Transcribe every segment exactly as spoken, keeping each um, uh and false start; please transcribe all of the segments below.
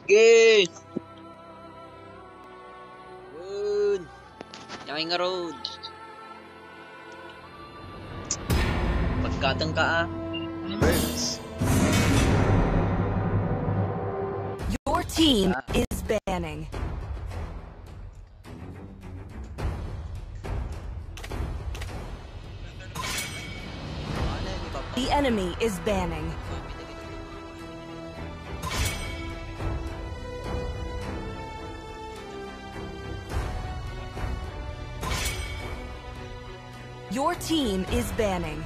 Sige! Yun! Yakin nga road! Pagkatang ka ah! Birds! Your team ah. is banning. The enemy is banning. Your team is banning.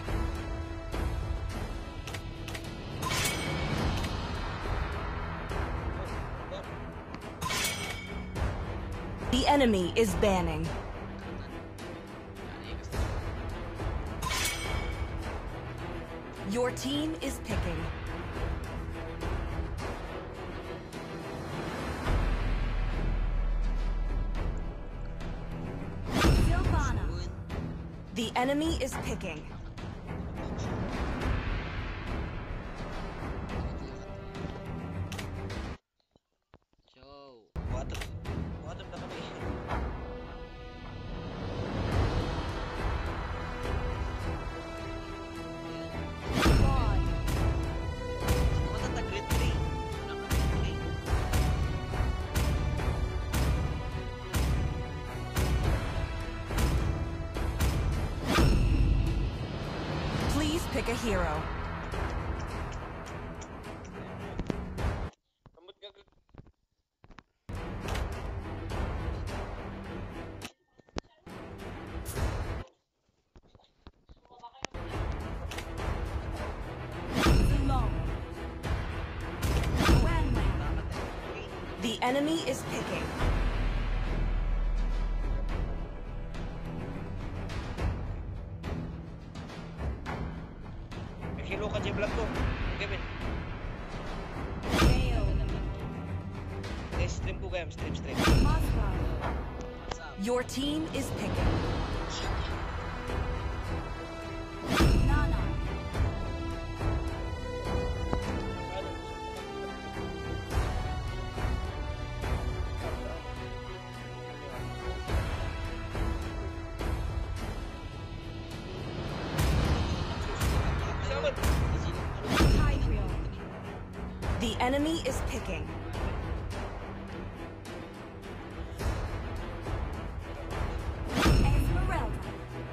The enemy is banning. Your team is picking. The enemy is picking. So, water, water na kami. Pick a hero. The enemy is picking. Hero ka vlog ko. Kevin. Eh, stream ko kayo. Stream, stream. Your team is picking. Nana. The enemy is picking. Esmeralda.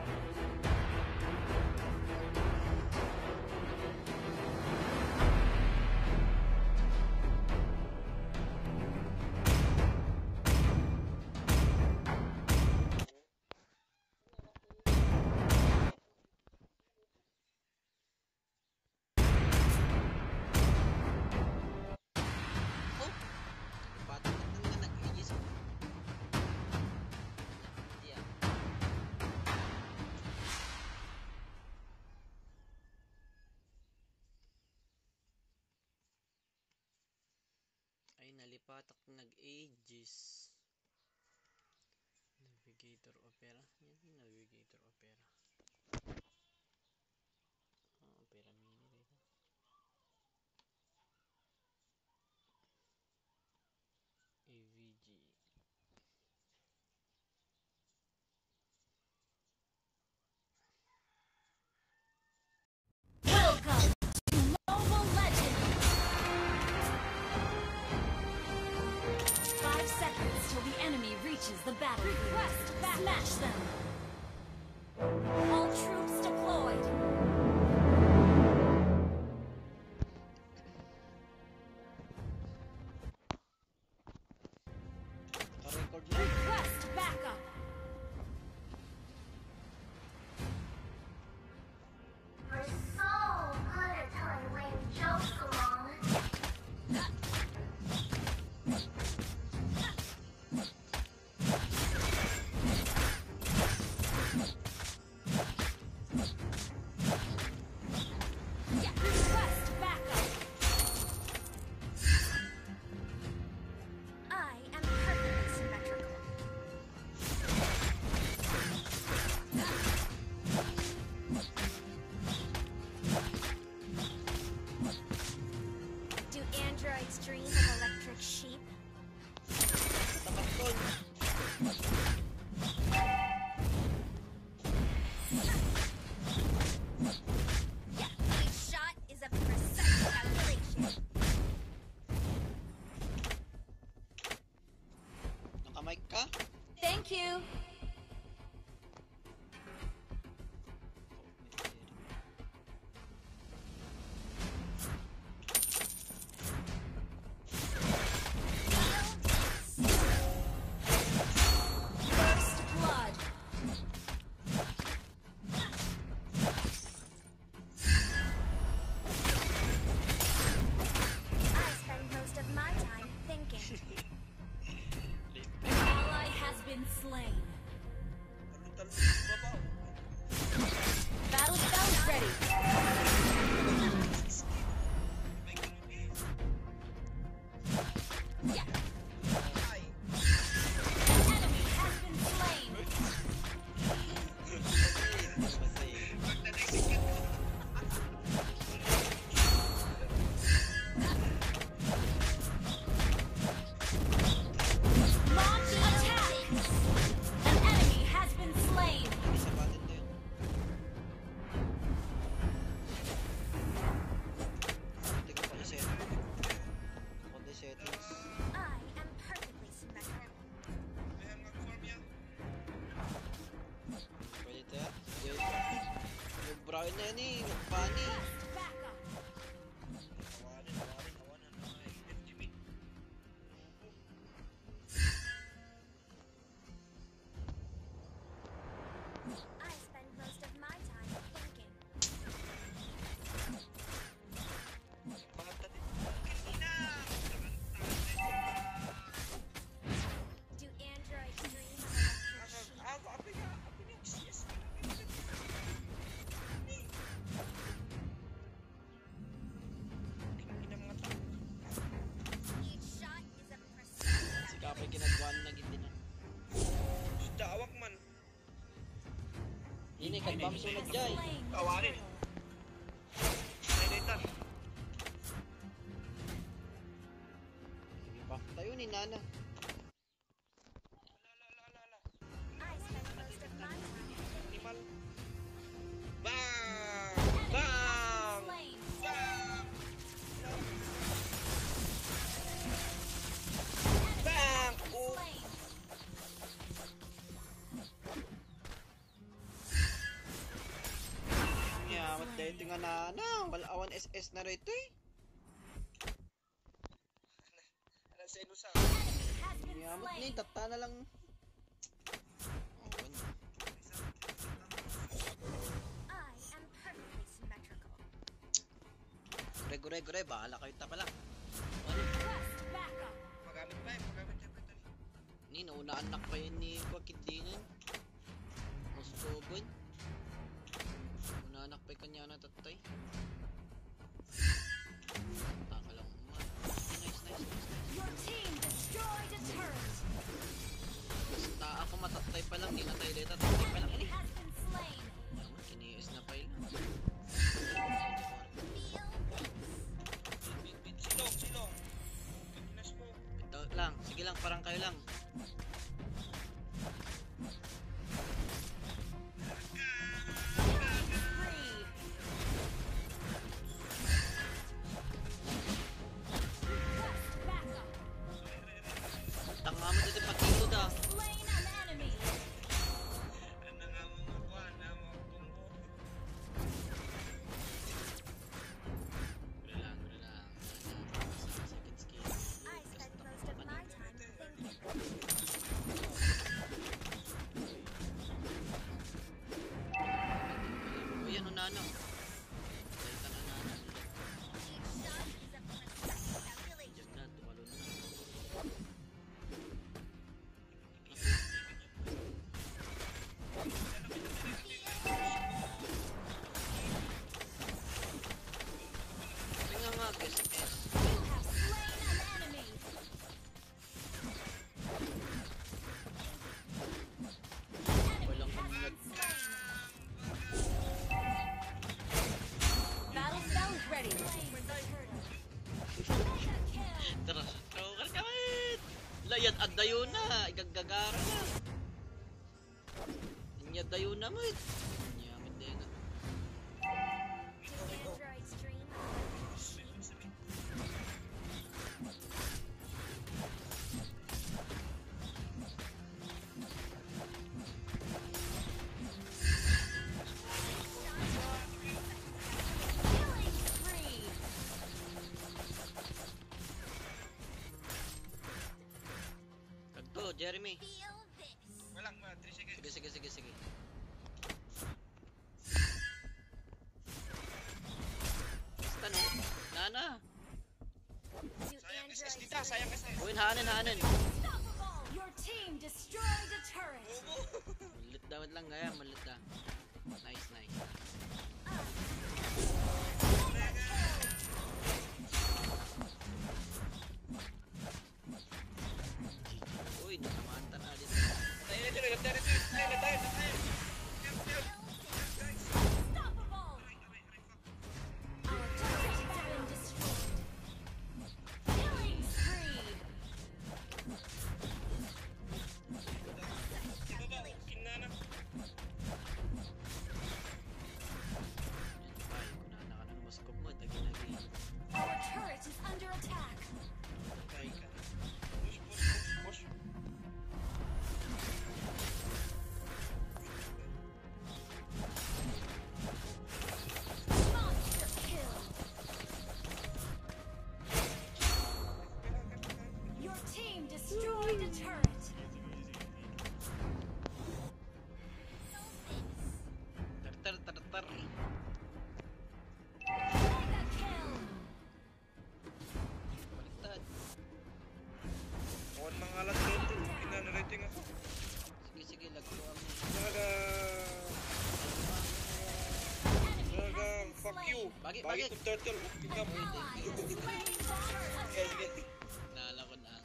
Ay, nalipatak nag-aegis. Navigator Opera. Yan yung Navigator Opera. Ah, Opera Mini dito. A V G. Welcome to Mobile Legends. Five seconds till the enemy reaches the battle. Request back. Smash them. All troops deployed. Request backup. We're so good at telling lame jokes along. Request backup. I am perfectly symmetrical. Do androids dream of electric sheep? slain. Talon-talon sa babaw. Battle spell ready. May ganun eh. Yeah. Ay. An enemy has been slain. Magdadagsigan ka. Launch attack. An enemy has been slain. Isa batin to yun. Tingnan pa niya settings. Konti settings. I am perfectly symmetrical. Ayan, mag-form yan. Pwede ito yan. Yun. Yung brown na yan eh. Nagpani. Back up. Awanin, awanin, awanin. Ay, F G B. I spend most of my time thinking. Bata din. Kanina! Do androids dream of electric Ako, sheep? ako, ako nga, ako nga, yes. Tingin ang mata. Each shot is a precise Si Kapay kinagwan na gindi na. Dawak man. Ini kan bam sunod jay. Slain. Awanin. Highlighter. Sige pa. Tayo ni Nana. La, la, la, la, la. I spend most of my time thinking. Animal. Bang! Enemy Bang! has been slain. Bang! Bang! Oh! Slain. Yamat dahil ito nga Nana. Wala awan S S na rito eh. Ano sa ino sa? Enemy has been Yamat slain. ni. Tata na lang. Awan. I am perfectly symmetrical. Gure gure gure. Bahala kayo ta pala. Request backup. Magamit pa eh, magamit yan. Ito Ni ni. nauna anak pa yun ni Kwakidingan. Moskogon. Una anak pa yung kanya na tatay. Taka lang uman. Nice, nice, nice, nice. Your team destroyed a turret. Basta ako matatay pa lang. Di na tayo dito. Tatay pa lang. Enemy Ini. has been slain. Yaman, kiniis na pa yun. Feel this. Bit, bit, silong, silong. Pinas po. Ito lang. Sige lang. Parang kayo lang. Free. Request backup. Tanga mo dito patito da. Slain an enemy. Ano nga mga kuhan, ha, mga kumbo. Gure lang. Gure lang. Second skill. I spend most of my time thinking. O yan o Nana. Dahil ka na Nana. Each shot is a precise calculation. Diyan na. Tumalon na. Sabi nga nga, guess, guess. You have slain an enemy. Enemy Walang has umunod. been slain. Battle spell is ready. Mega kill. Tara, stroker kamit! Layat at dayo na! Igagagara na! Inya dayo na mo eh! Nyamit din na. Do androids dream of electric sheep? Killing spree. Kagto, Jeremy! Feel this. Walang, mga three seconds. Sige, sige, sige, sige. Basta no? Nana! Do Sayang S S androids dita, sayang S S. Uwin, hanin, hanin! Unstoppable. Your team destroyed a turret. Malit daw lang kaya, malit lang. Nice, nice. Uy, nasamaan ta na dito. Tayo na dyan, tayo na dyan, tayo na tayo, tayo. Unstoppable. Our turret has been destroyed. Killing spree. Ibaba, kinana. Ay, kunana ka na numaskop mo, tagi-lagi. Our turret is under attack. Patay ka. Push, push, push, push. Monster kill. Your team destroyed a turret. Tar, tar, tar, tar. Mega kill. Baliktad. On mga alas dito. Kinana rating ako. Sige, sige, lagpuan mo. Talaga. Enemy Talaga, has been fuck you. slain. Bagi, Bagi bagi. to turtle. Tingnan mo. Ally has slain Baron. Sige, sige. Naala ko na.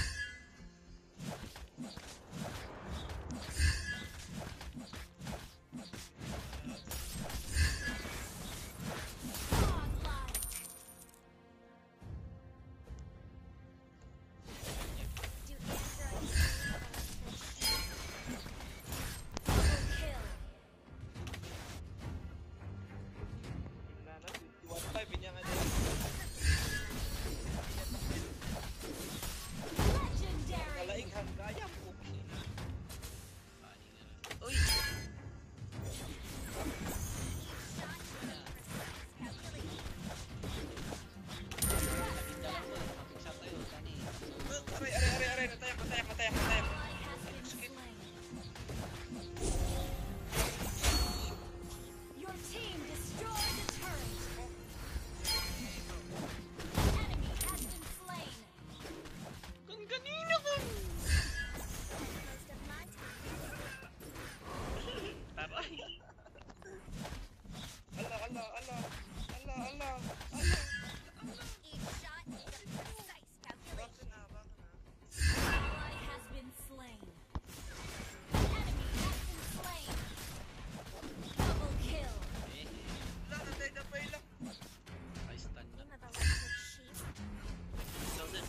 Godlike. Double kill. Kinana, twenty-one five. Inya nga dyan. Legendary. Kalaing hanggaya po. Paning na lang. Uy! Pinda lang mo, mapiksa tayo, tani. Aray, aray, aray, aray. Natayak, natayak, natayak, natayak. Ally has been slain. Your team destroyed the turret. Enemy has been slain. Kung kanina ko! Taray! Ala, ala, ala. Ala, ala. Ala. Bakit na, bakit na? Ally has been slain. Enemy has been slain. Double kill. Eh, eh. Wala, natay na pa ilang. Naka-stun na. Ikaw din.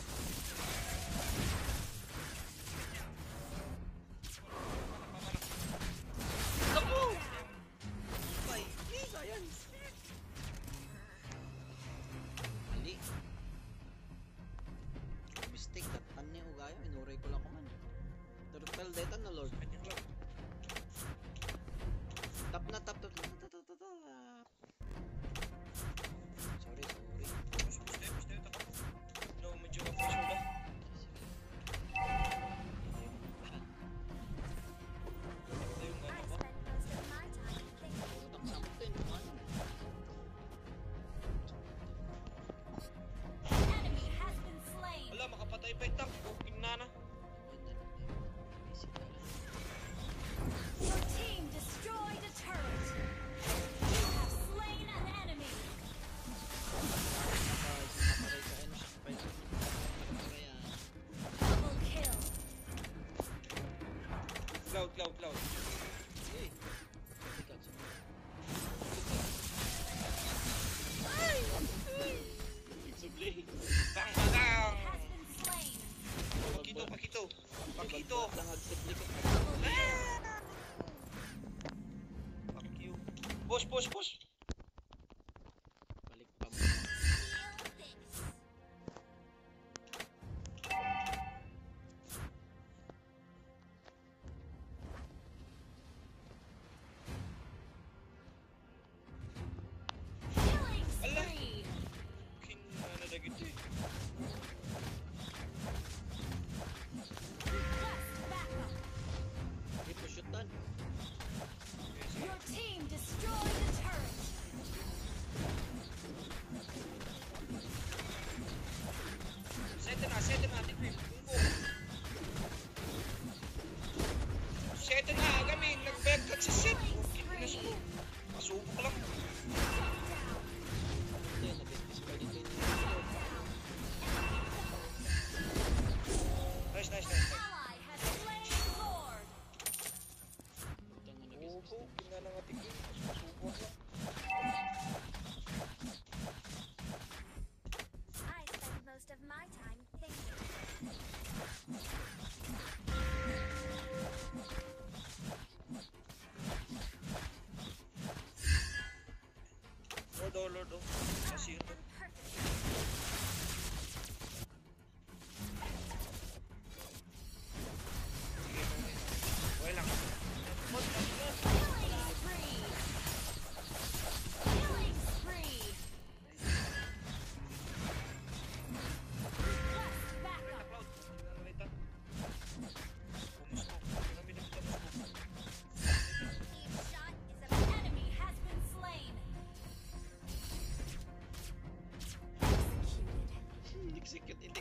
Naku! Ay, eh, sayang. Mali. Mistake, tatan niya ugaya. Inuray ko lang ko man. Turtle data na lord. Tap na, tap, tap, tap, tap, tap, tap, tap. Sorry, sorry. Push, push tayo, push tayo, takbo. No, medyo ka-push mo ba? Ito yung ano ko. Utak something, man. Enemy has been slain. Wala, makapatay pa yung tank. Oh, kinana. Basic na lang. Your team destroyed a turret. You have slain an enemy. Ay, sinaparay ka, ano siya, pa yun. Kaya, Double kill. Cloud, cloud, cloud. eh. Ikaw, sige. Subli. Bang, bang, bang! Has been slain. Pakito, pakito. Pakito. Lang agsubli ko. Double kill. Fuck you. Push, push, push. Balik pa mo. Killing Ala. spree. Kinana na gito eh. Request backup. Hindi po shoot done. Okay, sige. Your team destroyed the turret.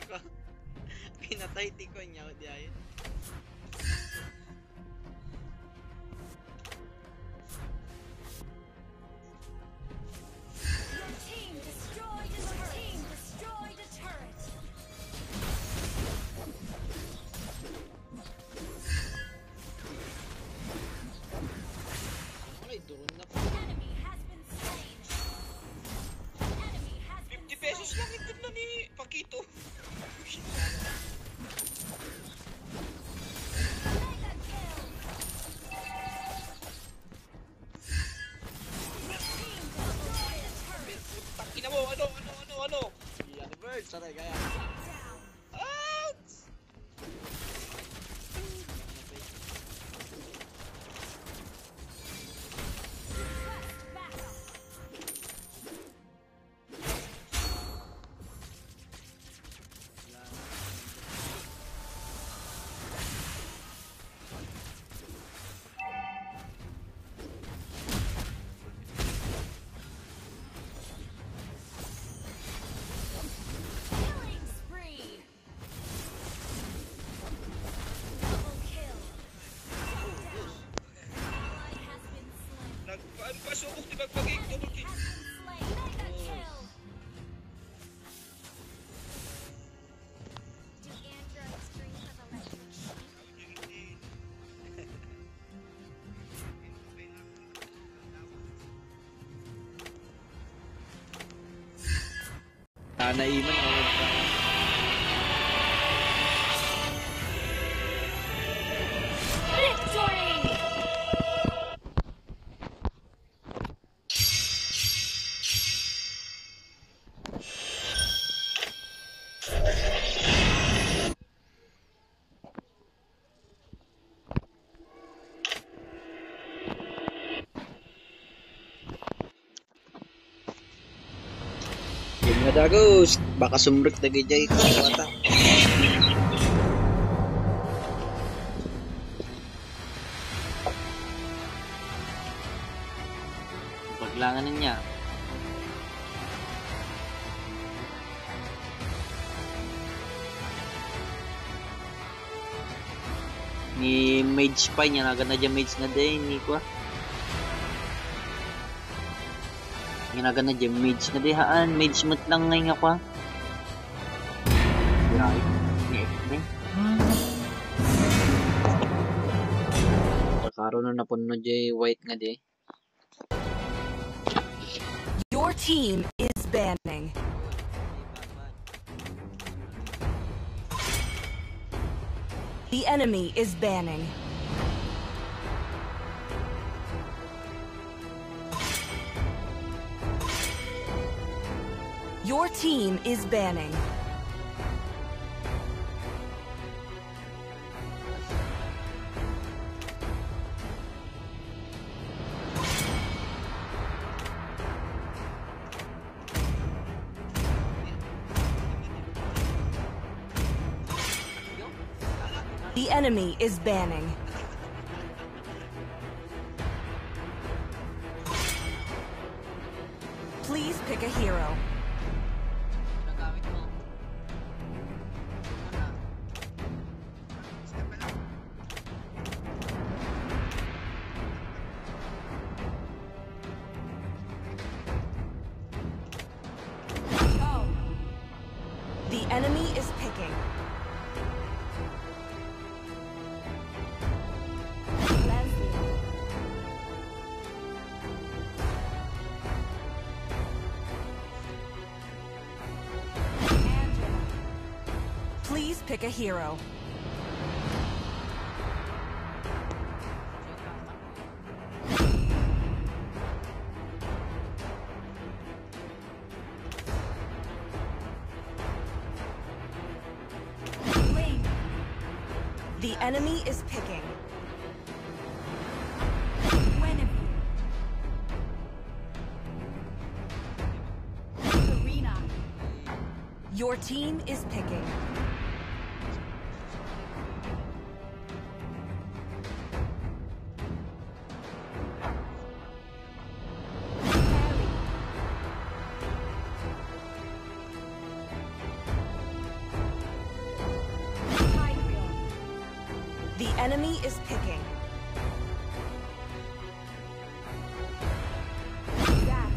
ko. Pinatay tiko niya o di ayun. Your team destroyed a turret. Your team destroyed a turret. Ay, durun na po. Enemy has been slain. Enemy has been fifty pesos slain. lang itim na ni Pakito. Mega kill. Your team destroyed a turret. Takina mo, ano, ano, ano, ano? Yan, bird. Saray kaya. Down. Ouch! Request backup. Killing spree. Double kill. Shut down. An ally has been slain. Nagpaan pa subok ni Magpagig, double Enemy kill. has been slain. Mega kill. Do androids dream of electric sheep? Nanaiman ako. Victory! Game na dagos. Baka sumrik na gajay ko. Wata. Paglangan niya. Ni mage pa niya. Naga na dyan mage na din. Ni ko. Ginaga na dyan mage na din haan. Mage mat lang ngay nga ko. Right. Ni Ekme. Karon na napuno dyan white nga di. Your team is banning. The enemy is banning. Your team is banning. The enemy is banning. Please pick a hero. Nagamit mo. Ano? Go. The enemy is picking. Leslie. Angela. Please pick a hero. Ling. The enemy is picking. Guinevere. Serena. Your team is picking. Harry. enemy is picking. Gas.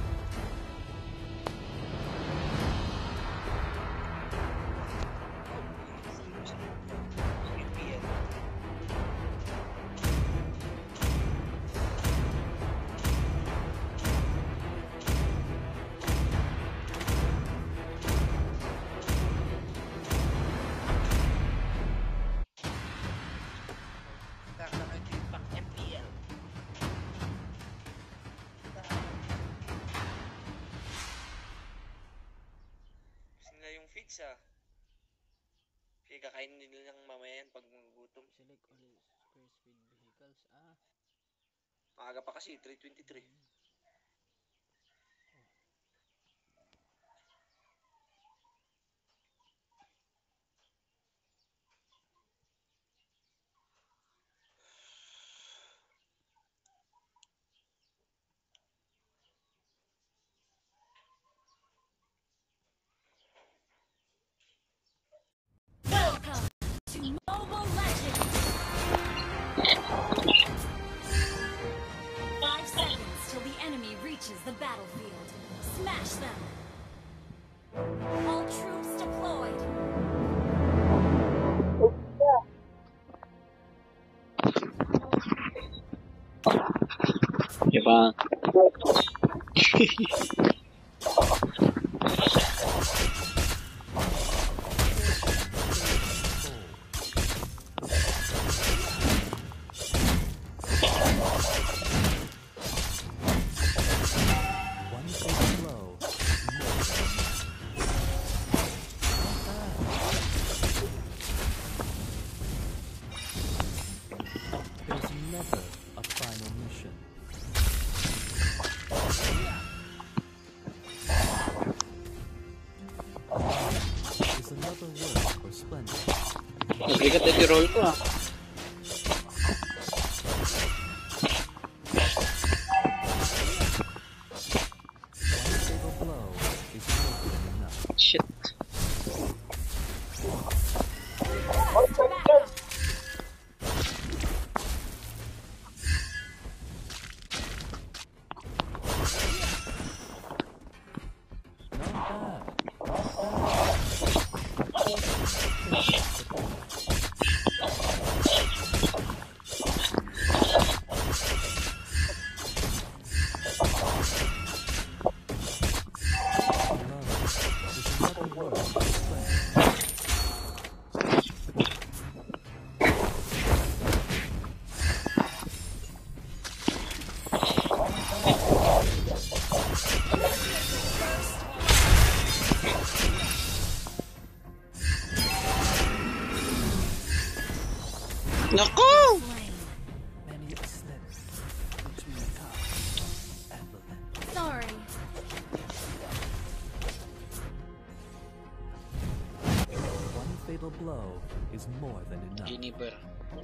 Sila yung fix ah. Sige, kakainin nila ng mamaya yan pag magugutom. Select all squares with vehicles. Ah, Maaga pa kasi, three twenty-three. Welcome to Mobile Legends! Five seconds till the enemy reaches the battlefield. Smash them! All troops deployed! diba? One fatal blow. There's never a final mission. Is another word for splendid. Naglikat na roll ko ah. One fatal blow is more than enough. Shit. Backup! Not bad. Love is another word for splendid. Naku! Slain. Many a slip between top and the lip. Sorry. One fatal blow is more than enough. Juniper.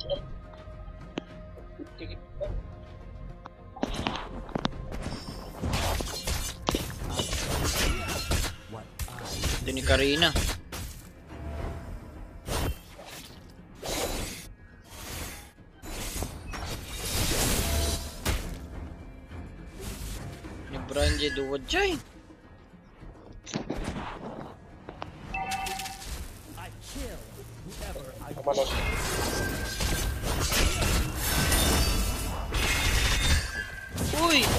What I Ito ni Karina. Ni Branje duwad jay. I kill whoever I Uy!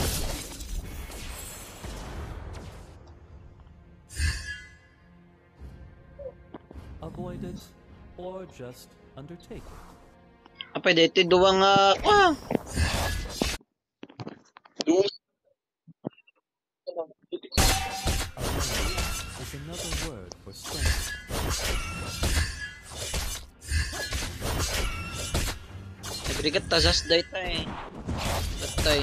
avoid it or just undertake it. Apa dito duwa nga ah. Alone is another word for strength. Nagrigat tasas dayta eh. Tatay.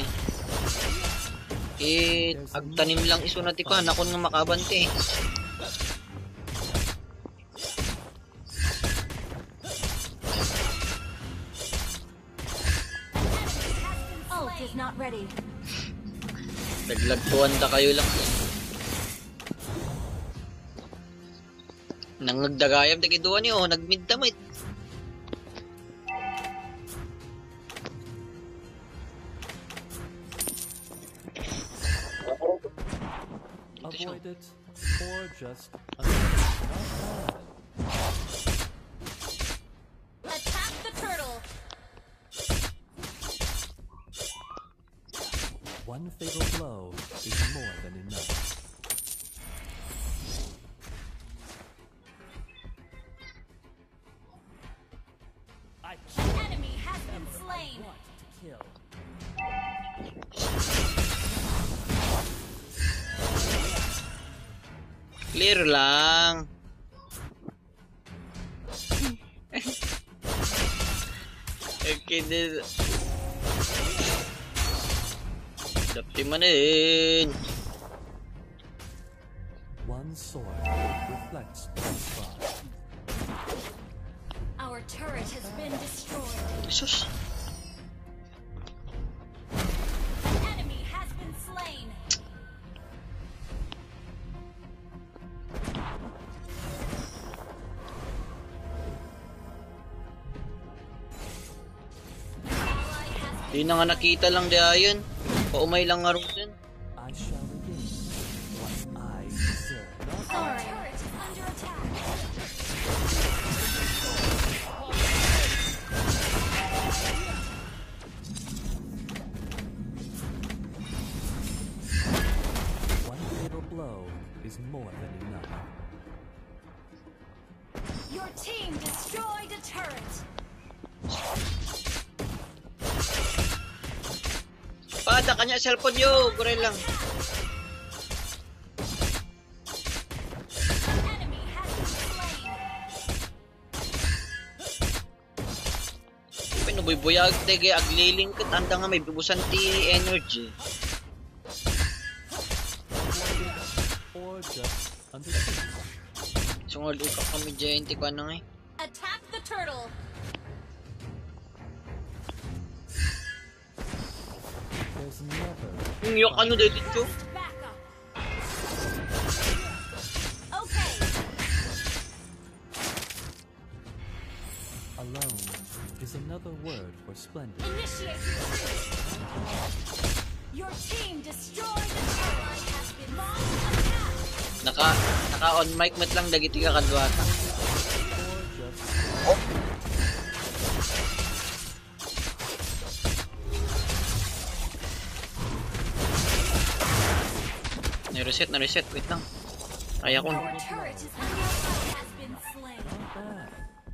Eh, agtanim lang isunat ko, nakon nga makabante. Ult is not ready. Naglagpuan ta kayo lang. Nangagdagayam ta kiduan niyo, nagmid damit. it or just not bad. Attack the turtle. One fatal blow is more than enough. I An enemy has been slain. want to kill. Clear lang. Okay, din. Dapti man din. One sword reflects one spot. Our turret has been destroyed. Sus. An enemy has been slain. Ally has Di na nga nakita lang di ayon. Paumay lang nga rin din. I shall regain what I deserve. Not Our turret is under attack. one fatal blow is more than enough. Your team destroyed a turret. Pada kanya cellphone yo, gurel lang. An enemy has been slain. Pinuboy-boyag tege agliling ket anda nga may bubusan ti energy. Or just under siege. Sungod ka kami diyan ti kuan nga. Attack the turtle. There's never Yung ano dito to? Request backup. Okay. alone is another word for splendid. Initiate retreat. Your team destroyed the turret. Has been launched. Attack. Naka naka on mic met lang dagiti ka kadwata. Or just Na-reset, na-reset. Wait lang. Kaya ko. Our turret is under attack. Has been slain. bad.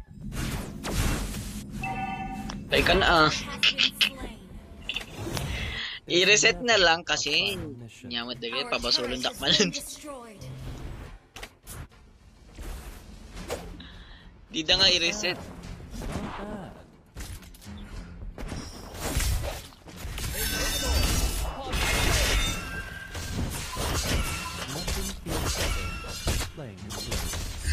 Kaya ka na ah. Has been slain. I-reset na lang kasi nyamot dagit Our pabasulon turret has dakmanan. been destroyed. Di da nga i-reset. Not bad. Nothing feels better than playing this game.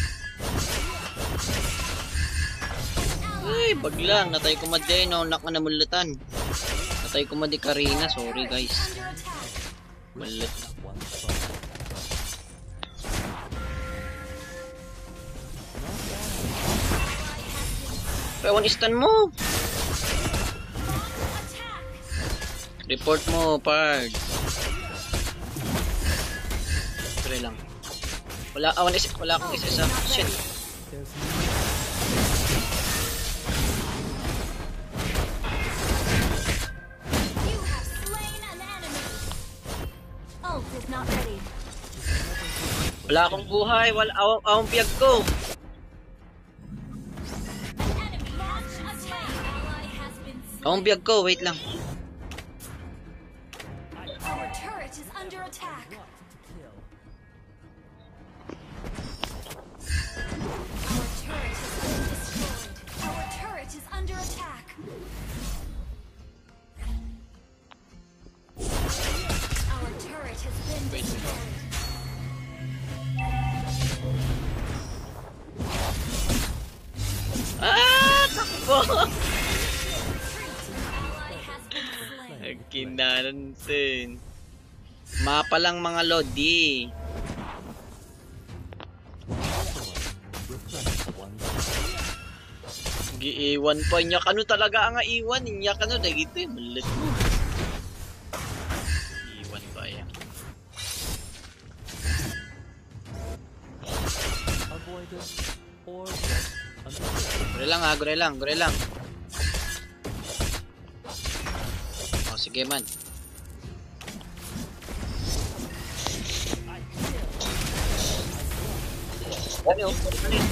Ay, baglang. Natay ko madya no. Nak na namulutan. Natay ko madi Karina. Sorry guys. Under attack. Malut. One star. Kaya one stun mo. Attack. Report mo, Pard. Try lang. Wala, ah, one is, wala akong isa-isa. Shit. There's You have slain an enemy. Ult is not ready. Wala akong buhay. Wala, awang, awang biyag ko. Enemy launch attack. Ally has been slain. Awang biyag ko. Wait lang. Our turret is under attack. kill. Our turret has been destroyed. Our turret is under attack. Our turret has been destroyed. Ah! Takbo! Retreat. Ally has been slain. Kinantin. Mapa lang mga lodi. Reflects one star. Giiwan pa niya kano talaga ang iwan niya kano dagito eh malit mo. Iwan pa yan. Avoid it or just undertake. Gore lang ha, gore lang, gore lang. Oh, sige man. Ano yun? Ano yun?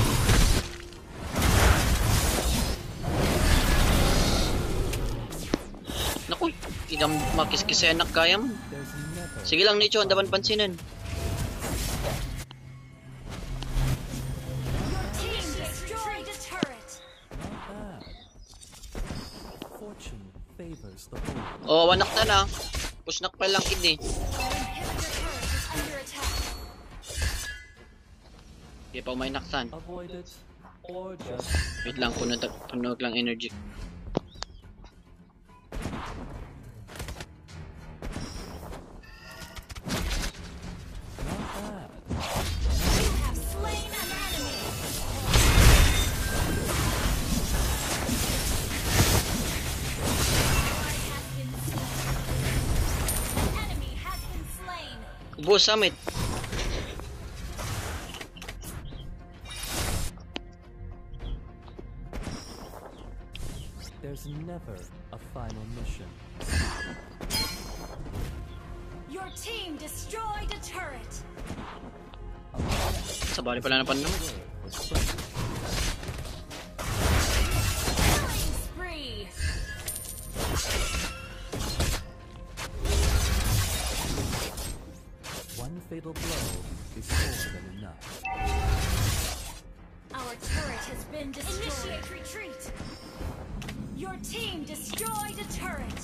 Naku, inang makiskisenak kaya mo. There's never Sige lang Nicho, ang daman pansinin. Team destroyed a turret. bad. Fortune favors the bold. Oh, wanak na na. Pushnak pa lang kid eh. Our inhibitor turret is under attack. Hindi pa may naktan. Avoid it or just Wait lang, puno, puno lang energy. not bad. You have slain an enemy. Ally has been slain. An enemy has been slain. Ubus, summit. There's never a final mission. Your team destroyed a turret. Sabali pala na pan naman. Killing spree. One fatal blow is more than enough. Our turret has been destroyed. Initiate retreat. Your team destroyed a turret.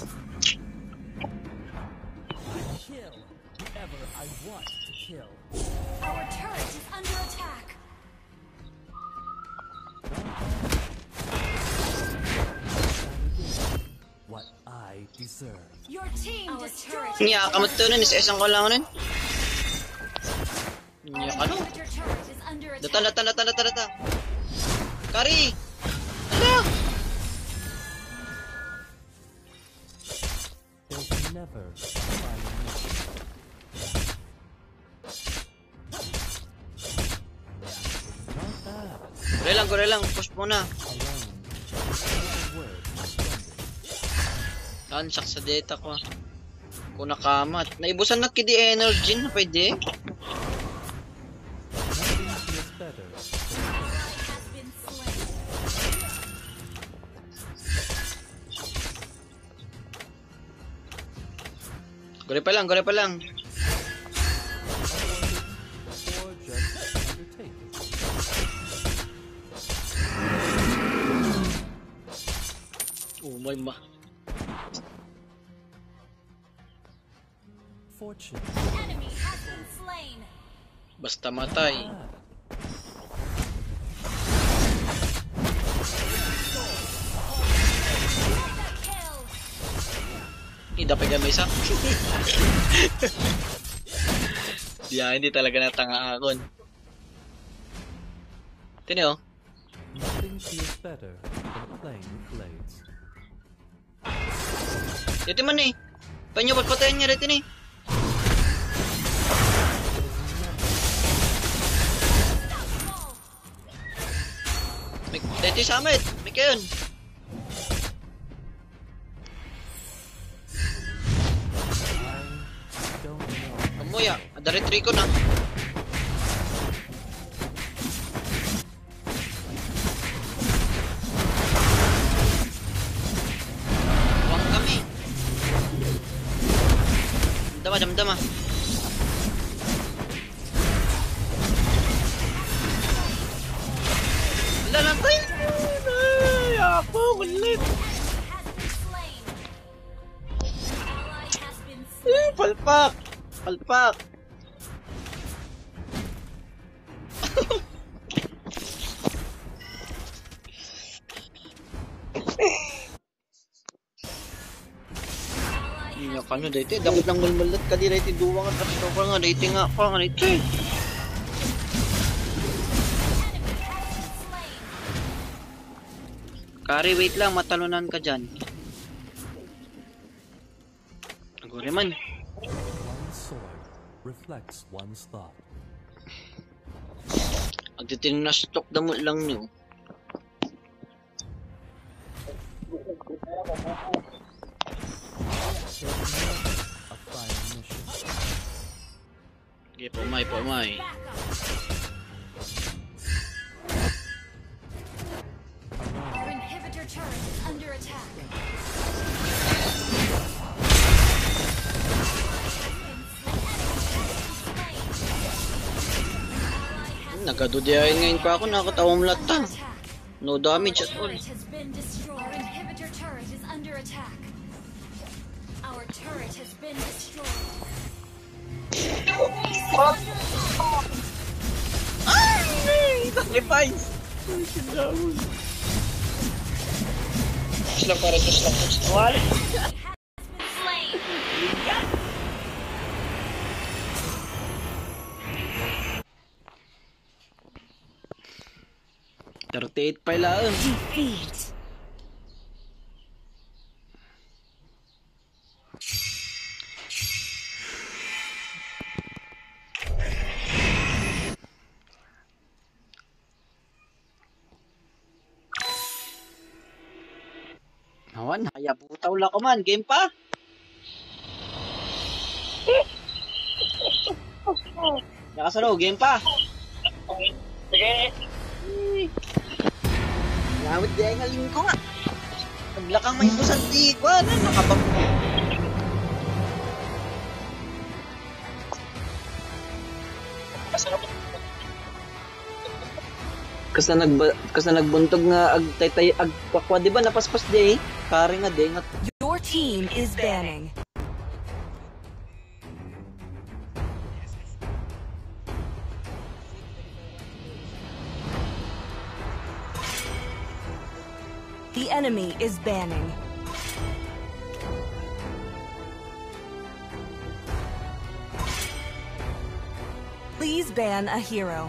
Kill whoever I want to kill. Our turret is under attack. What I deserve. Your team destroyed. Niya, kamot to nun. Isa-isang ko lang nun. Niya, ano? Your turret is under attack. Data, data, data, data, data. Kari! Ano? There's never a final mission. Not bad. Gore lang, gore lang. Push muna. Alone. Another word is splendid. Tansak sa data ko. Kung nakamat. Naibusan na kidi energy na pwede. Nothing feels better than Ally has been slain. Gore pa lang, gore pa lang. or just undertake it. Oh my ma. Fortune. Enemy has been slain. Basta matay. Bad. Mega kill. Idapay ka may isa. Diya, hindi talaga natanga akon. Tini oh. Nothing feels better than playing with blades. Dito man eh. Panyo, patayin niya dito ni. May dito sa amin. May kayon. I don't know. Kamuya. Adarit Rico na. Huwag kami. Dama, dama, dama. Wala lang tayo. Ay, ako, ulit. Has been slain. Ally has been Eh, slain. palpak. Palpak. Iya kanu dito, damot nang mulmulat ka di dito duwang at tapos ko nga dito nga pa nga dito. Enemy has been slain. Kari, wait lang, matalunan ka dyan. Agore man. One sword reflects one's thought. Magtiting na stock damo lang nyo. A final mission. Okay, pumay, pumay. Back up. Our inhibitor turret is under attack. Nagkadudiyahin ngayon pa ako, nakakatawa mo lahat ta. No damage at all. Turret has been destroyed. Our inhibitor turret is under attack. Our turret has been destroyed. Ay! Sacrifice! Push lang pare, push lang, push lang. Wala! thirty-eight pa lang. Defeat. Awan, haya putaw la ko man. Game pa? Nakasaro, game pa? Sige. Lawit di ay ngaling ko nga. Naglakang may busan di ko. Ano, nakabang... Kas na nagba, kas na nagbuntog nga ag taytay ag pakwa di ba napaspas di eh. Kari nga di nga. Your team is banning. The enemy is banning. Please ban a hero.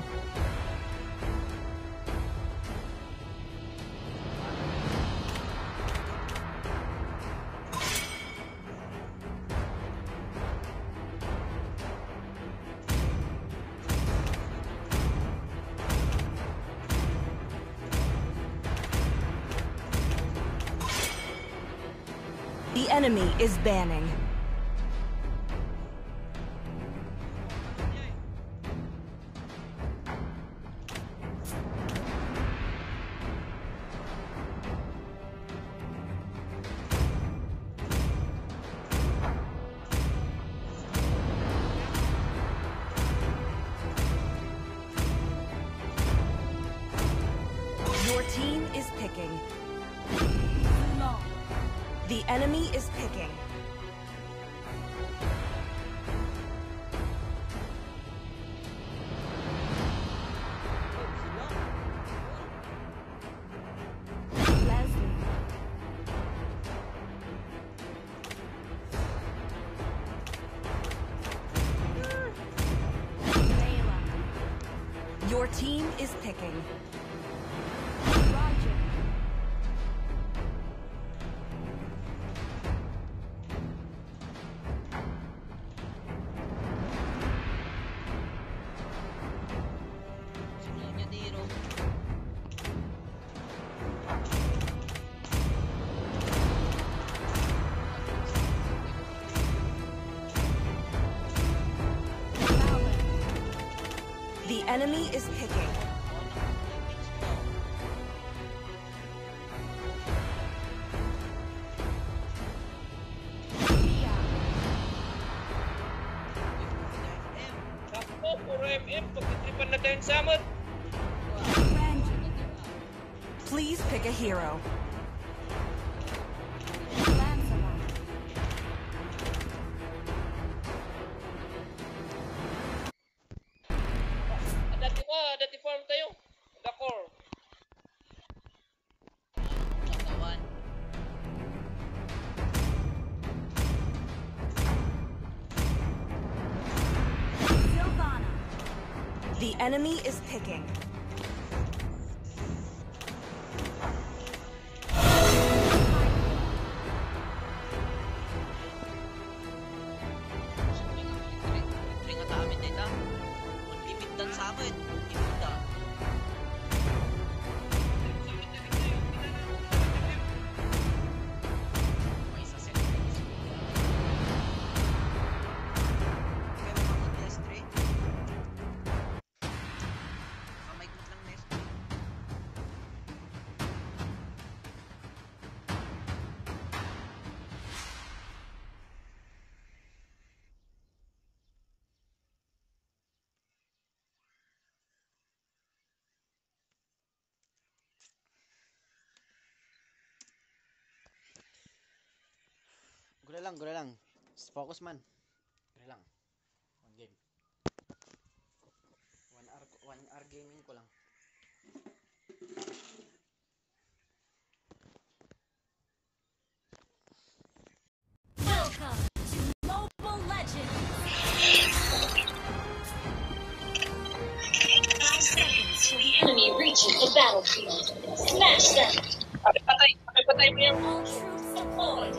The enemy is banning. Your team is picking. Long. The enemy is picking. Leslie. Layla. Your team is picking. Roger. Sino niya di ro? The enemy is picking. Sakto, puro M M. Pagkitripan na tayong samot. Please pick a hero. Lancelot. Dati ko, dati farm tayo. Dakor. Katawan. Sylvana. The enemy is picking. Ring at amin dito. Unlimit dan sa amin. Unlimit da. lang, gura lang. Focus man. Gura lang. One game. One hour, one hour gaming ko lang. Welcome to Mobile Legends. Five seconds till the enemy reaches the battlefield. Smash them. Patay, patay. Patay, patay mo yan. All troops deployed.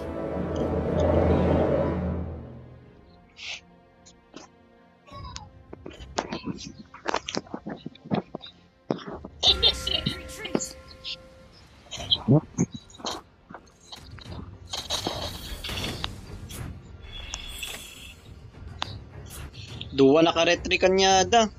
Initiate retreat. Duwa naka-retry kanyada.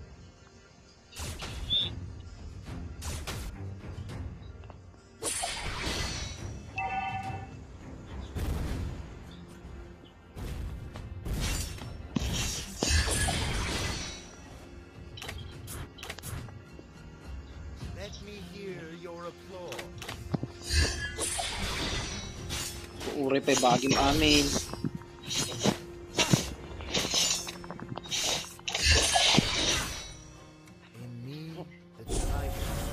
Let me hear your applause. Uri pa bagim amin. In me, the tribe.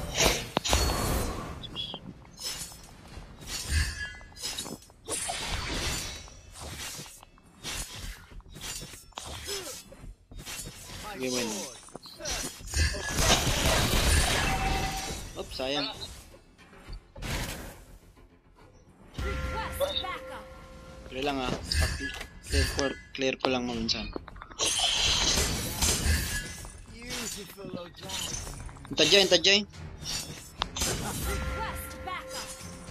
My Game win. sword. Oops, sayang. Request backup. Clear lang ah. Clear ko, clear ko lang maminsan. Beautiful Ojai. Intajay, intajay. Request backup.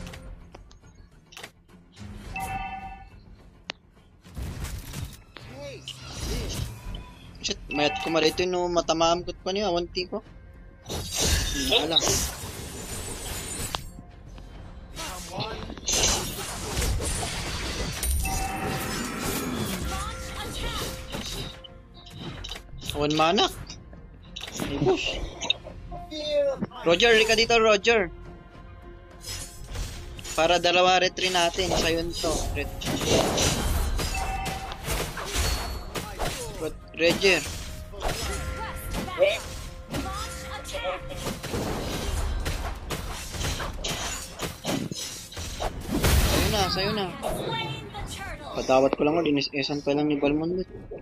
Hey, Shit, mayat ko marito no matamaam ko pa niya, awanti ko. Hindi na alam. someone. Launch attack. Awan manak. Ay, push. Roger, rika dito, Roger. Para dalawa retry natin. Sa'yo to. Ret Ret Roger. Request backup. Launch attack. Sa'yo na, sa'yo na. Slain the turtle. Patawat ko lang, linis-esan pa lang ni Balmond.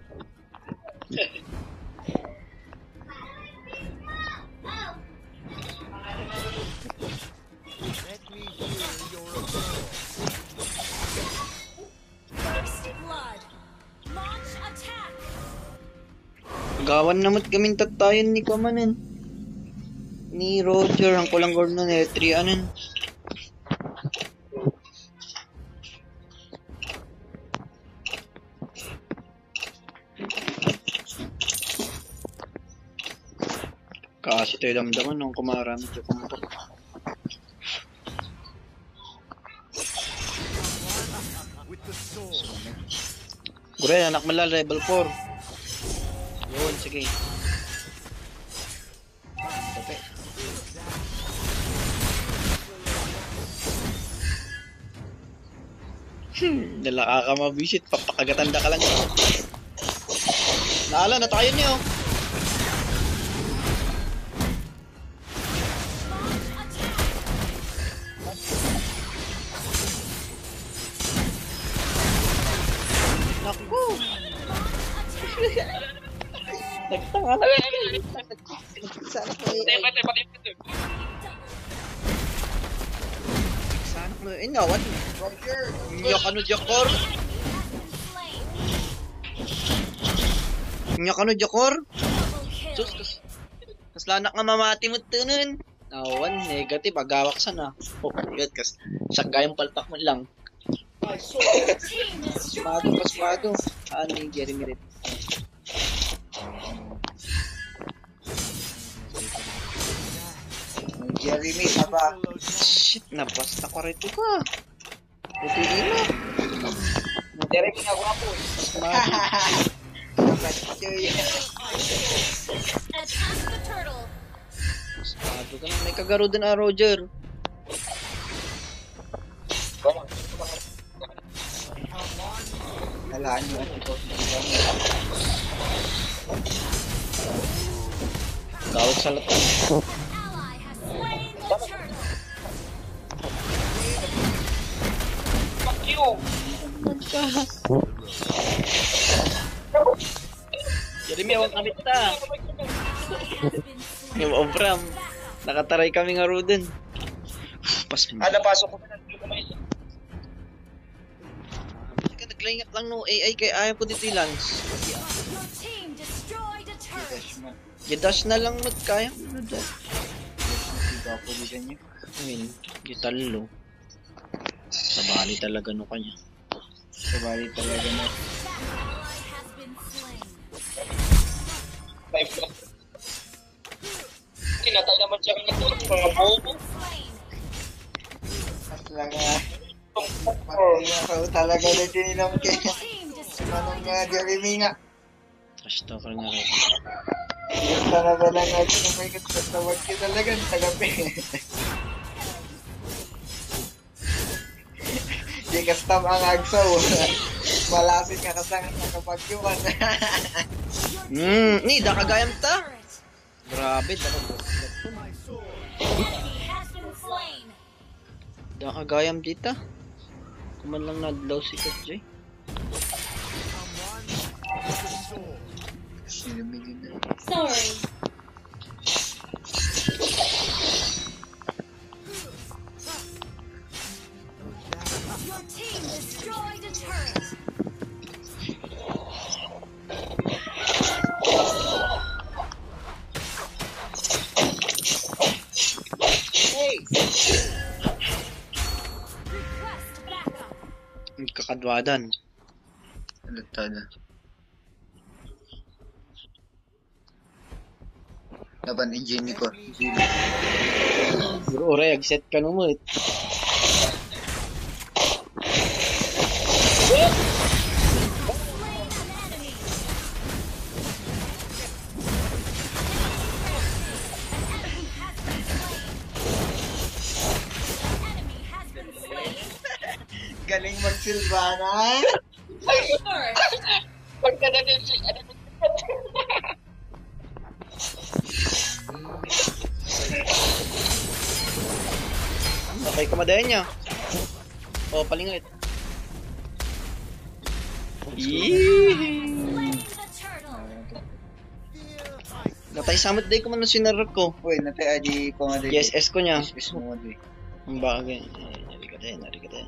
Let me hear your applause. First blood. Launch attack. Gawan namot kaming tatayan ni Kamanin. Ni Roger, ang kulang gord nun eh, three anan. Kasi tayo damdaman nung kumarami siya kumpa. With the sword. Gure, anak malal, level four. Yun, sige. Tope. Hmm, dala ka mabisit, papakagatanda ka lang. Naala na tayo niyo. Launch attack. Naku! Launch attack. Nagtanga na. Sana ko Patay, patay, patay, patay. Sana ko eh, nawan. Iyak ano, Jakor? Slain. Iyak ano, Jakor? Double kill. Sus, kas... Kas lanak nga mamati mo tunun. Nawan, negative, agawak sana. Oh, yun, kas... Sagayang palpak mo lang. Team Pasmado, destroyed. pasmado. Ah, ni Jeremy Red. Jeremy, saba. Shit, nabasta ko rito ka. Ito din na. Jeremy, nga ko nga po. Pasmado. Attack the turtle. Pasmado ka na. May kagaro din na, Roger. Alaan nyo at ito. Gawag sa lahat. Ally has slain the turtle. Fuck you! Jeremy, awag kami ta. Ally has been slain. Yung Obram. Nakataray kami nga Ruden. Pas mo. Ah, napasok ko na. Hindi ko may isa. Naglayingat lang no A I kay ayaw ko dito yung Lance. Your team destroyed a turret. Dashman. Gidash na lang mat kaya. Diba po dito nyo? Ayun, gitalo. Sabali talaga no kanya. Sabali talaga na. That ally has been slain. Five plus. Kinatay naman siya ng mga bobo. Slain. Mas lang nga. Pati ako talaga na tininom kaya. Your team destroyed Anong a nga, Jeremy nga. Trash talker nga rin. Yung talaga lang nga, may katawag ka talaga sa gabi. Di kastam ang agsaw. Malasin ka kasangan sa kapagyuan. Hmm, ni dakagayam ta. turret. Grabe, dako. Enemy has been slain. Dakagayam dita. Kuman lang nadlaw si Kajay. Sinumigin na. Sorry. Your team destroyed a turret. Request backup. Ang kakadwadan. Halata na. Laban engine ko. Bro, ore, set ka no mo. eh. Slain an enemy. An enemy has been slain. An enemy has been slain. Galing magsilbana. Turret. Pagka na din siya. Okay, kamadayan niya. Oh, palingit. Yee! Slain the turtle. Natay samot day ko man ng sinarap ko. Uy, natay aji ko nga din. Yes, S ko niya. Yes, yes mo nga din. Ang bagay. Eh, nari ka din, nari ka din.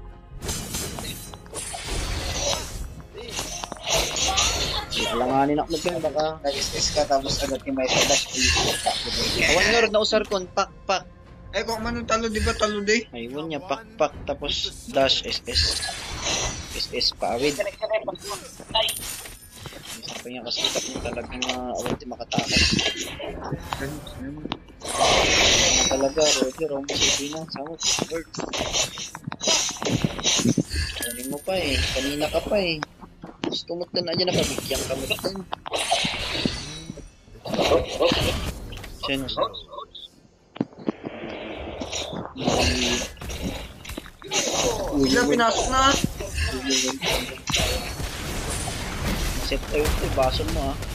Alanganin ako magyan, baka. Nag-S ka tapos agad yung may dash. Awan nga rin na usar kon, pak, pak. Ay, kung man talo, di ba talo di? Ayun niya, pak, pak, tapos dash, S S. S S pa, awid. Isa pa niya kasi kat niya talagang uh, awid di makatakas. Ano talaga, Roger, Rome City na, samot, word. Kanin mo pa eh, kanina ka pa eh. Tapos tumot na na dyan, nakabigyan kami din. Sino? Uy, na pinasok na. Set tayo ito, baso mo ah.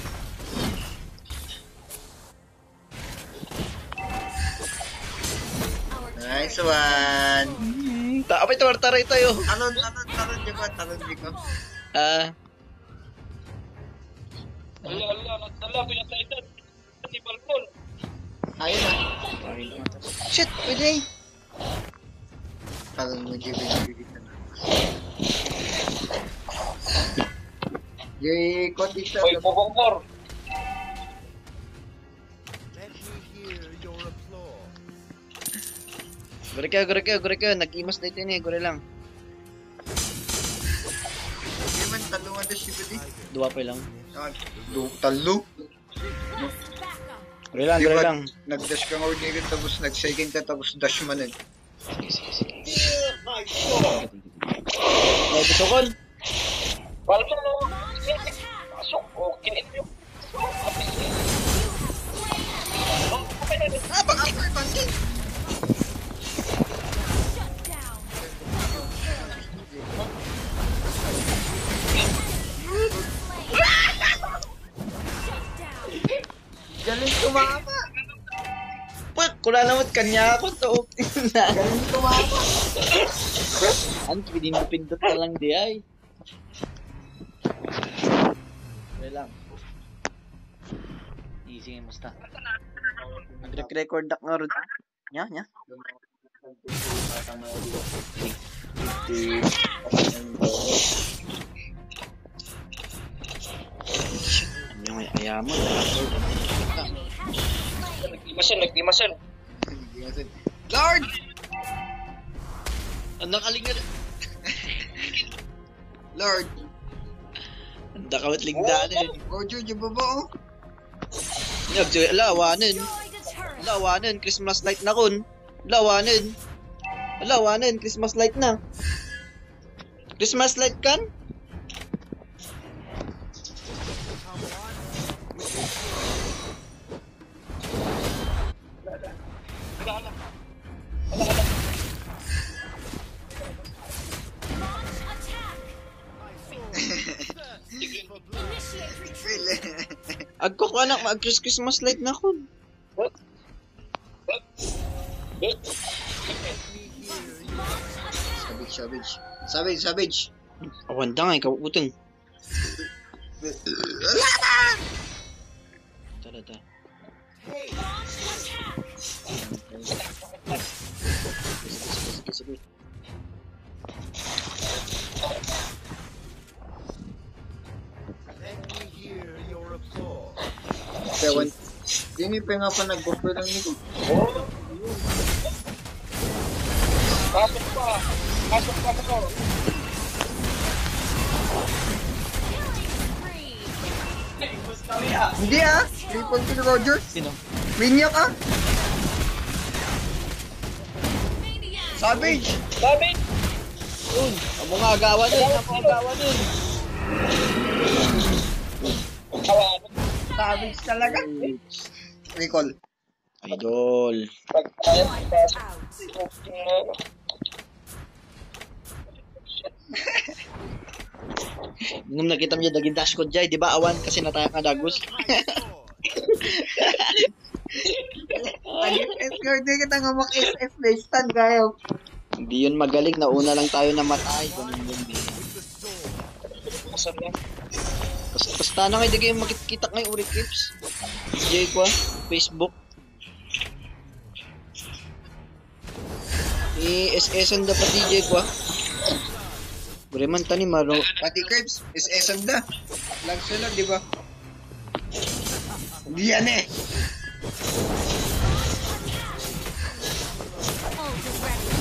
Nice one. Tapay ito, taray tayo. Talon, talon, talon, di ba? Talon, di ko. Ah, Ala, ala, ala, pinatay ito. Ni Balcon. Ayun na. shit, pwede. Talon mo, J B, bibigyan na. Yay, konti siya. Oy, bubongkor. Let me hear your applause. Gore kayo, gore kayo, gore kayo. Nag-imas na ito yun eh, gore lang. Hindi man, talo nga dash, di ba? Dua pa lang. Du- Talo? Request backup. Gore lang, Di gore ba, lang. nag-dash ka nga ordinary, tapos nag-second ka, tapos dash man eh. Sige, sige, sige. Ay, gusto ko. Balcon, no? Pasok. O, kinit nyo. Ah, pag-upper, pag-kick. Shut down. Kula naman kanya ako to. Ganun tumama. Ang pinindot ka lang di ay. Wala lang. Easy nga musta. Nag-record na nga rin. Nya, nya. Ano may ayaman? Nagtimasan, nagtimasan. Lord! Anong kalingan? Lord! Anda ka ba't ligdanin? Roger, di ba ba oh? Nagjoy, alawanin. Destroy the turret. Alawanin, Christmas light na kun. Alawanin. Alawanin, Christmas light na. Christmas light kan? Launch attack. Initiate retreat. Agko ko anak, mag-Christmas light na kun. Savage, savage. Savage, savage. Awan da nga, ikaw utang. Tara, tara. Launch attack. Sige, sige. Let me hear your applause. Kaya, one. Hindi pa nga pa nag-buffer lang nito. Pasok pa. Pasok pa mo. Killing spree. Hindi ah! Triple kill Roger. Sino? Maniac ah! Maniac. Savage! Sabi! Yun, amo nga agawan nun, amo nga agawan nun. Kawan. Savage talaga. Recall. Idol. Pagkaya. Pasok. Out. Nung nakita mo dyan, naging dash code dyan, di ba awan kasi natayak nga dagos? Hindi kita nga mak-S F na stand kayo. Hindi yun magaling, nauna lang tayo namatay. Ganun yun, eh. Pasok lang. Basta, basta na ngayon, di kayo makikita ngayon uri clips. D J ko ah, Facebook. I-S S-an dapat D J ko ah. Breman tani maro. Pati Crepes, S S M da. Lang sila, di ba? Hindi yan eh. Ult is ready.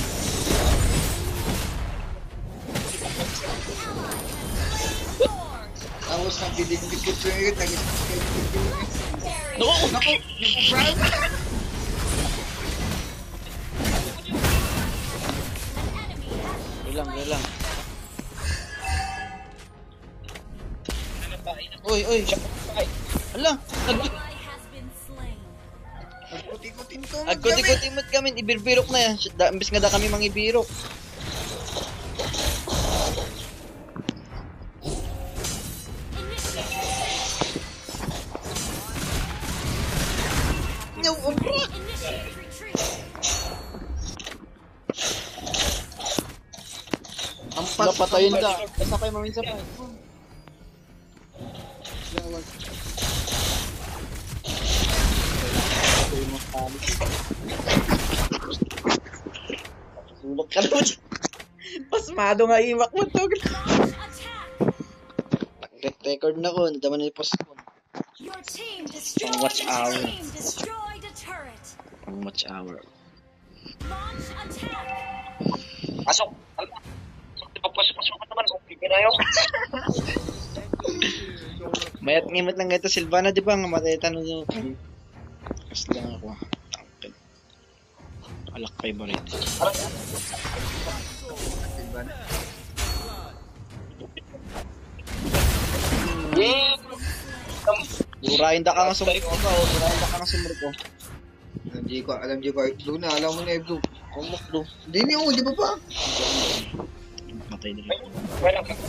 Tapos nagdidikit ko yun, nagdidikit ko yun. No! Naku! Naku, Brad! Ilang, ilang. Uy, uy. Ala, nag Ally has been slain. Nagkuti-kutin ko. agkuti-kutimot kami, ibirbirok na yan. Shit, da, imbis nga da kami mangibirok. No, obra. Initiate retreat. Ang Wala patayin ka. Basta kayo maminsan pa. Sulok ka naman. Pasmado nga imak mo to. Launch attack. Record na ko. Nadaman na yung post ko. Your team destroyed. Pang watch hour. Your team destroyed a turret. Pang watch hour. Launch attack. Pasok. Di ba pasok pasok naman? Okay na yun. Mayat ngimot lang ito Silvana, di ba? Nga matay tanong nyo. Kas lang ako. Tangkad. Alakpay ba rin? Burahin da ka nga sumrik ko. Burahin da ka nga sumrik ko. Alam di ko, alam di ko. Blue na, alam mo na eh, Blue. Kumok do. Hindi niyo, di ba pa? Matay na rin. Wala ka.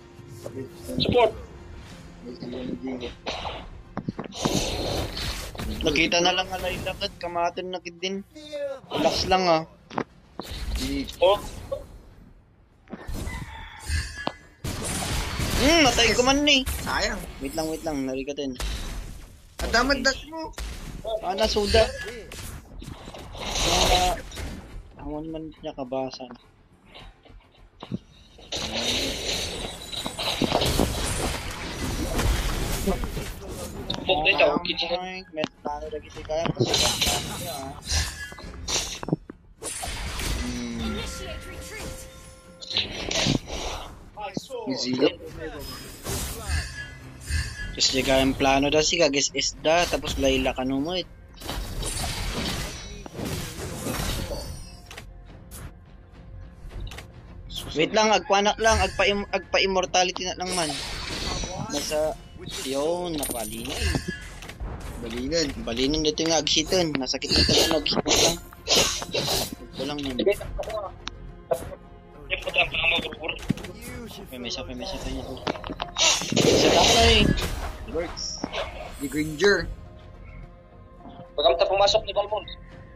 Support. Nakita na lang alay lakad, kamatin na kid din. Relax lang ah. Oh, Hmm, natay ko man eh. Sayang. Wait lang, wait lang, narikatin. Ang damad dash mo. Ah, nasuda. Kaya, hamon man niya kabasan. pok dito ako kitchen. Ay, may plano lagi si kaya pasuda. Hmm. Initiate retreat. Yung zero. Tapos di kaya ang plano da si kagis isda, tapos layla ka numit. Wait lang, agpanak lang, agpa agpa immortality na lang man. Nasa yun, napalina eh. Balinan. Balinin dito yung agsitan, nasakit na talaga agsitan lang. Ito lang yun. Yung putra pa mo bubur. May mesa, may mesa pa niya. Isa lang eh. Works. The Granger. Pagkamta pumasok ni Balmon.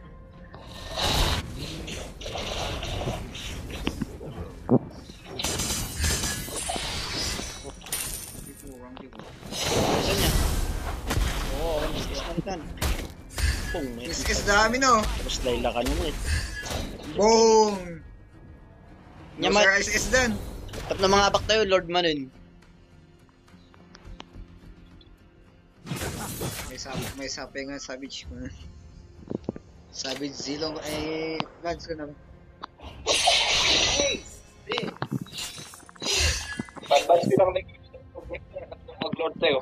Isa niya. Oo, oh, is nalitan. Pung, may Is is dami no. tapos layla ka numit. Boom. Nya No, ma- sir, is is done. tap na mga abak tayo, Lord Manon. May sabi, may sabi nga Savage. Savage Zilong eh Vans ko na. Pag-badge ko lang mag-lord tayo.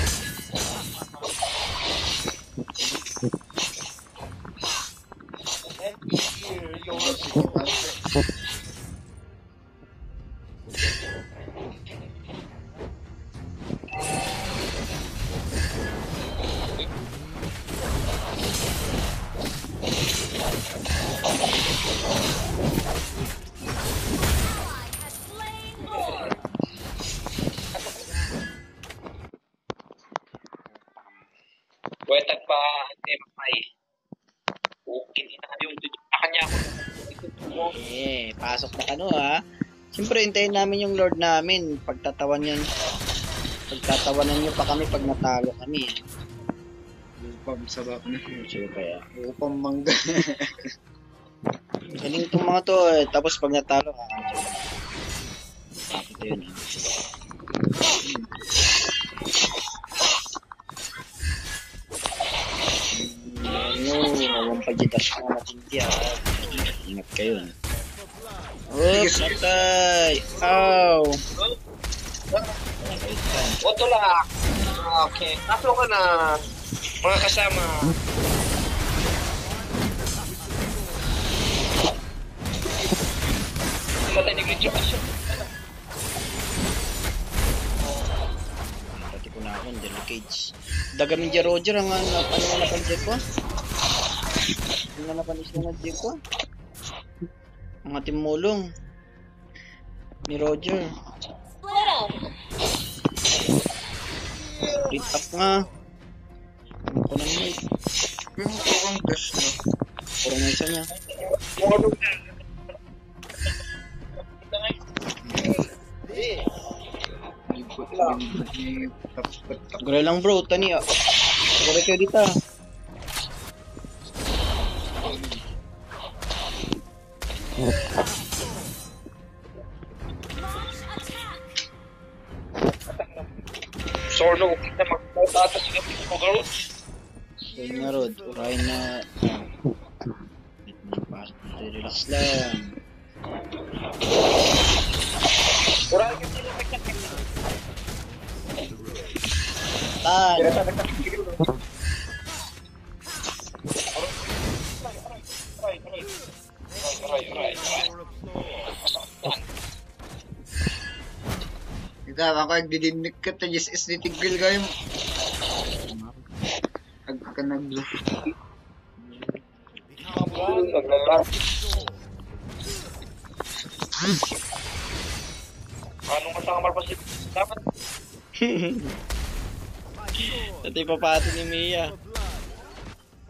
Ally has slain Lord. Buwetag pa ante makay. Okay na yung sa kanya ako. Eh, pasok na kano ha. Siyempre, hintayin namin yung Lord namin. Pagtatawan yan. Pagtatawanan nyo pa kami pag natalo kami. Upam sabak na. Sure kaya. Upam mangga. Galing itong mga to eh. Tapos pag natalo, kakansya ka. Ito yun eh. Ano, walang pagjitas ko natin diya. Ingat kayo. Oops, natay! Ow! Oto lang. Okay. Nato ka na mga kasama. Matay ni Gridjo. Pati ko na ako, hindi na cage. Dagamin dyan Roger, ang ano nga napanjay ko. Ang nga napanis na nandiyo ko. Ang ating mulong. Ni Roger. Split up. Read up nga. Ano ko nang mate. Yung upang dash no. Puro nga isa niya. Gura lang bro, tani ah. Gura kayo dito ah. Launch attack. Sorno, kita magpapata sila ng girls. So nga Rod, urahin na. Relax lang. Kurang Tan! Ikaw ako nagdidinig ka ta yes is nitigil kayo. Ag ka naglo. Anong kasama pa si dapat? Ito yung papati ni Mia.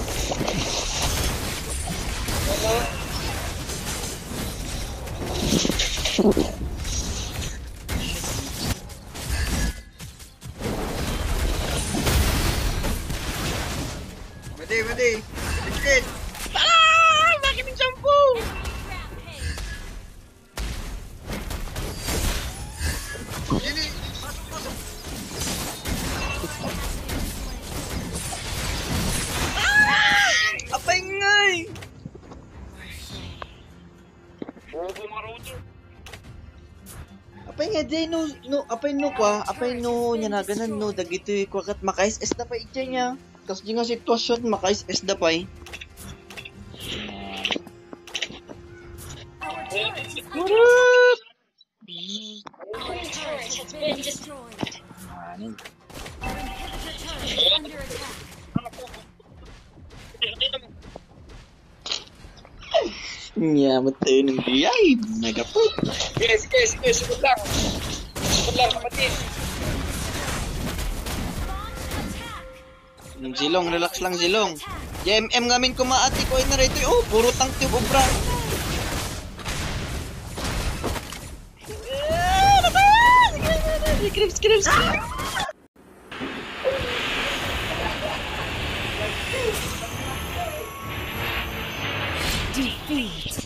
Mati, mati. Dikit. Ah! Bakit yung shampoo? Sini. Masuk, masuk. Apa ingay? Bobo mga Roger. Apa ingay day no no apa no kwa apa no nya na ganan no dagito ko kat makais es da pa itya niya. Kas di nga sitwasyon makais es da pa. Our turret is What under up? Our turret has been destroyed. Anin. Our inhibitor turret is under attack. Nya betul ng diyay. Mega po. Sige, sige, sige, sugod lang. Sugod lang, kapatid. Launch attack. Zilong, relax lang Zilong. J M M ngamin kumaati ko na rito. Oh, puro tang tube obra. Script, script, script. Defeat.